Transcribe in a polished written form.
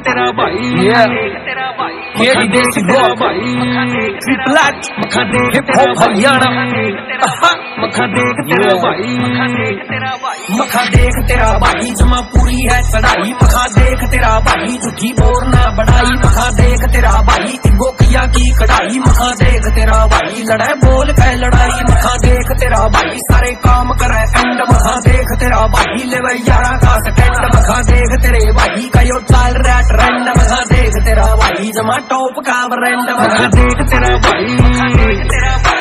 तेरा भाई केडी देसी गो भाई ट्रिपल एच मखा देख हिप हॉप हरियाणा मखा देख तेरा भाई मखा देख तेरा भाई जमा पूरी है चढ़ाई मखा देख तेरा भाई झूठी बोर ना बढ़ाई मखा देख तेरा भाई गोकिया की कढ़ाई मखा देख तेरा भाई लड़ाई बोल कह लड़ाई मखा देख तेरा भाई सारे काम करे एंड मखा देख तेरा भाई ले यारा का स्टैंड मखा देख तेरे भाई का यो चाल रहा ट्रेंड मखा देख तेरा भाई जमा टॉप का ब्रांड मखा देख तेरा भाई